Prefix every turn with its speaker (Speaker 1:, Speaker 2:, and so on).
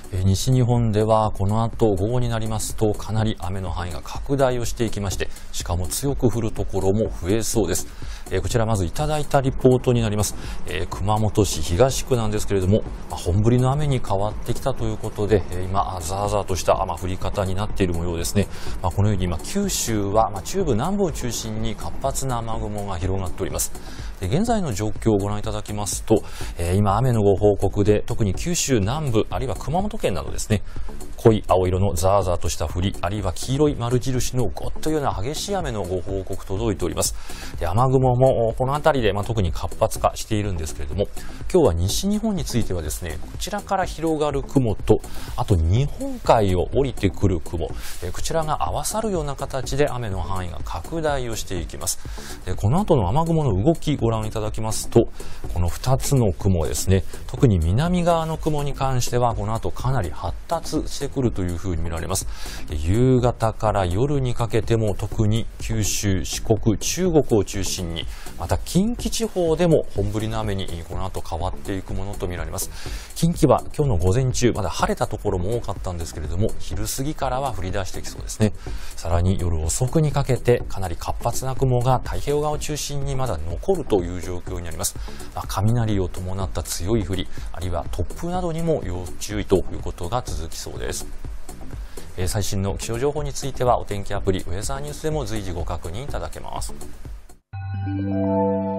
Speaker 1: 西日本ではこの後午後になりますとかなり雨の範囲が拡大をしていきまして、しかも強く降るところも増えそうです。こちらまずいただいたリポートになります。熊本市東区なんですけれども、本降りの雨に変わってきたということで、今ザーザーとした雨降り方になっている模様ですね。このように今九州は中部南部を中心に活発な雨雲が広がっております。現在の状況をご覧いただきますと、今雨のご報告で特に九州南部あるいは熊本県などですね、濃い青色のザーザーとした降り、あるいは黄色い丸印のゴッというような激しい雨のご報告届いております。雨雲もこの辺りで特に活発化しているんですけれども、今日は西日本についてはですね、こちらから広がる雲と、あと日本海を降りてくる雲、こちらが合わさるような形で雨の範囲が拡大をしていきます。この後の雨雲の動きご覧いただきますと、この2つの雲ですね、特に南側の雲に関してはこの後かなり発達してくるというふうに見られます。夕方から夜にかけても特に九州、四国、中国を中心に、また近畿地方でも本降りの雨にこの後変わっていくものとみられます。近畿は今日の午前中まだ晴れたところも多かったんですけれども、昼過ぎからは降り出してきそうですね。さらに夜遅くにかけてかなり活発な雲が太平洋側を中心にまだ残るという状況になります。雷を伴った強い降り、あるいは突風などにも要注意ということが続きそうです。最新の気象情報についてはお天気アプリウェザーニュースでも随時ご確認いただけます。